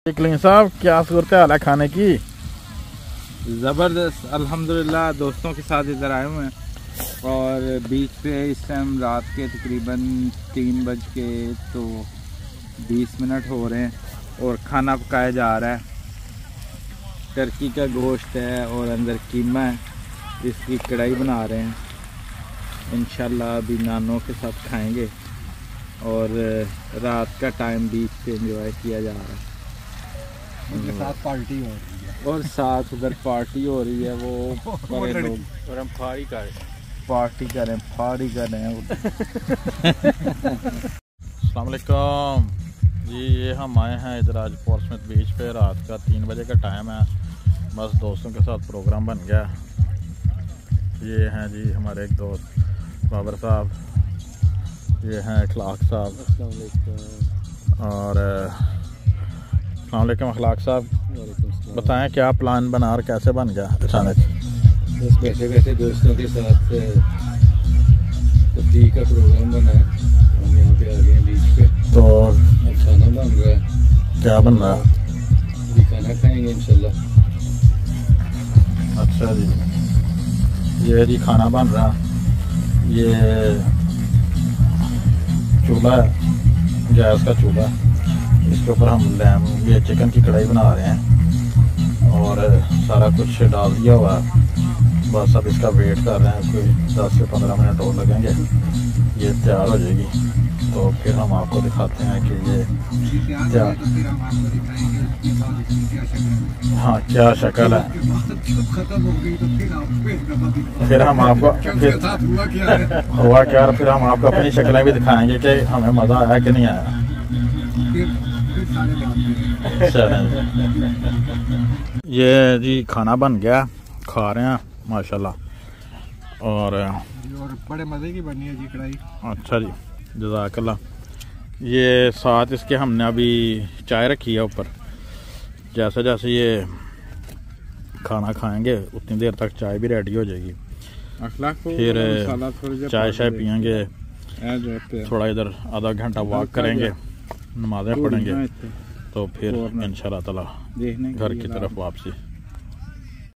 कलीम साहब, क्या सूरत हाल है खाने की? ज़बरदस्त अल्हम्दुलिल्लाह। दोस्तों के साथ इधर आए हुए हैं और बीच पे इस टाइम रात के तकरीबन 3:20 हो रहे हैं और खाना पकाया जा रहा है। टर्की का गोश्त है और अंदर कीमा है, इसकी कढ़ाई बना रहे हैं। इंशाल्लाह अभी नानों के साथ खाएंगे और रात का टाइम बीच पे एंजॉय किया जा रहा है। उनके साथ पार्टी हो रही है और साथ उधर पार्टी हो रही है, वो बड़े लोग और हम पार्टी करें अस्सलाम वालेकुम जी। ये हम आए हैं इधर आज पोर्ट्समouth बीच पे। रात का 3 बजे का टाइम है। बस दोस्तों के साथ प्रोग्राम बन गया। ये हैं जी हमारे एक दोस्त बाबर साहब, ये हैं अखलाक साहब और अस्सलाम वालेकुम अखलाक साहब। बताएं क्या प्लान बना और कैसे बन गया अचानक? बस बैठे बैठे दोस्तों के साथ तफरीह का प्रोग्राम बना है। हम यहाँ पे आ गए हैं बीच पे, तो खाना बन रहा है। क्या बन रहा है? अभी खाना खाएंगे इंशाल्लाह। अच्छा जी, ये जी खाना बन रहा। ये चूल्हा है, गैस का चूल्हा। इसके ऊपर हम लैम ये चिकन की कढ़ाई बना रहे हैं और सारा कुछ डाल दिया हुआ है। बस अब इसका वेट कर रहे हैं, कोई 10 से 15 मिनट और लगेंगे, ये तैयार हो जाएगी। तो फिर हम आपको दिखाते हैं कि ये क्या, हाँ क्या शक्ल है। फिर हम आपको हुआ क्या, फिर हम आपको अपनी शक्लें भी दिखाएंगे कि हमें मज़ा आया कि नहीं आया। ये जी खाना बन गया, खा रहे हैं माशाल्लाह और बड़े मज़े की बनी है जी कढ़ाई। अच्छा जी, जज़ाकल्लाह। ये साथ इसके हमने अभी चाय रखी है ऊपर। जैसे जैसे ये खाना खाएंगे उतनी देर तक चाय भी रेडी हो जाएगी। फिर चाय शाय पियेंगे, थोड़ा इधर आधा घंटा वॉक करेंगे, नमाज़ें पढ़ेंगे, तो फिर इंशाल्लाह ताला घर की तरफ वापसी।